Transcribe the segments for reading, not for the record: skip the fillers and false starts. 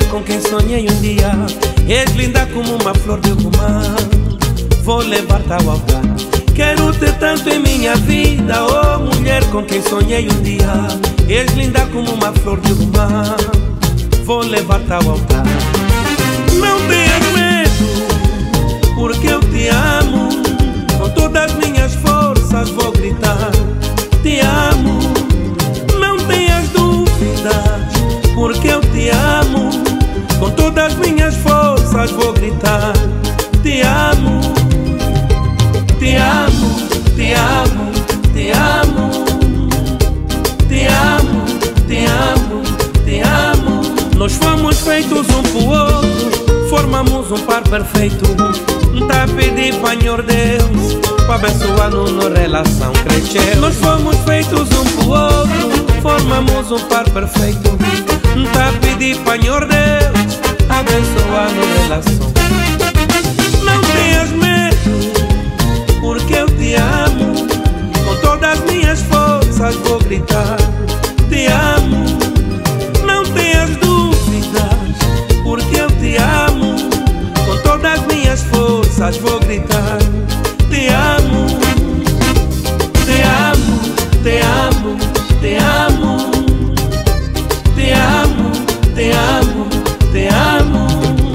com quem sonhei um dia. És linda como uma flor de romã. Vou levar-te ao altar. Quero ter tanto em minha vida. Oh, mulher com quem sonhei um dia. És linda como uma flor de romã. Vou levar-te ao altar. Não tenhas medo, porque eu te amo. Com todas as minhas forças vou gritar: te amo. Não tenhas dúvidas, porque eu te amo. Com todas as minhas forças vou gritar: te amo. Te amo, te amo, te amo. Te amo, te amo, te amo. Nós fomos feitos um pro outro, formamos um par perfeito. Tá a pedir para Senhor Deus, para abençoar-nos na relação crescer. Nós fomos feitos um pro outro, formamos um par perfeito. Tá a pedir para Senhor Deus, abençoar-nos na relação. Não tenhas medo, porque eu te amo. Com todas as minhas forças vou gritar: te amo. Não tenhas dúvidas, porque eu te amo. Com todas as minhas forças vou gritar: te amo. Te amo, te amo, te amo. Te amo, te amo, te amo.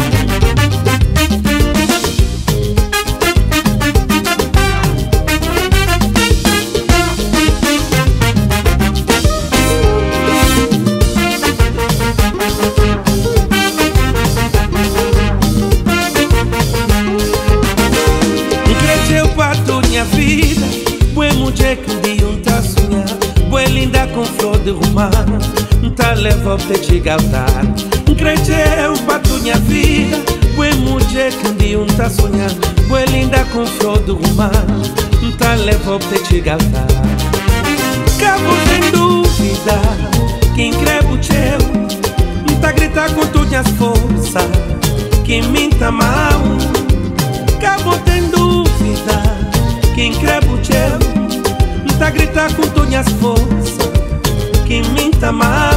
Vida, boa mulher que um dia tá sonhar, boa linda com flor de romã, tá leva pra te galtar. Cresceu para tua vida, boa mulher que um dia tá sonhar, boa linda com flor de romã, tá leva pra te galtar. Cabo sem dúvida, quem crê o teu, tá gritar com tuas forças, quem minta mal. Cabo tem dúvida, quem crê o teu, tá a gritar com tuas forças, quem minta mal.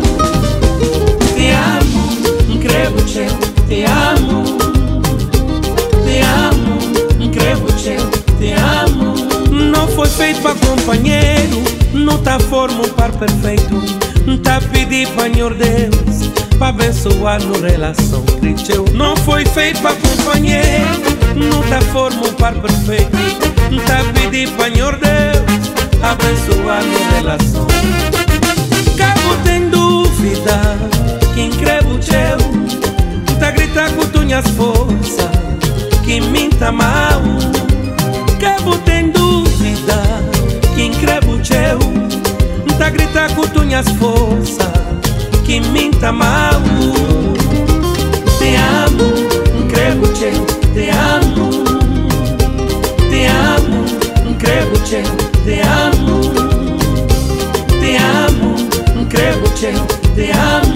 Te amo, crê o teu, te amo. Te amo, crê o teu, te amo. Não foi feito para companheiro, não tá forma um par perfeito. Tá a pedir para Senhor Deus, para abençoar no relação cristã. Não foi feito para companheiro, não tá forma um par perfeito. Tá a pedir para Senhor Deus, abençoar na relação. Cabo tem dúvida, quem crê o teu, tá a gritar com tuas forças, quem minta mal. Cabo tem dúvida, quem crê o teu, tá a gritar com tuas forças, quem minta mal. Te amo, crê o teu, te amo. Te amo, crê o teu, te amo. Te amo, crê o teu, te amo.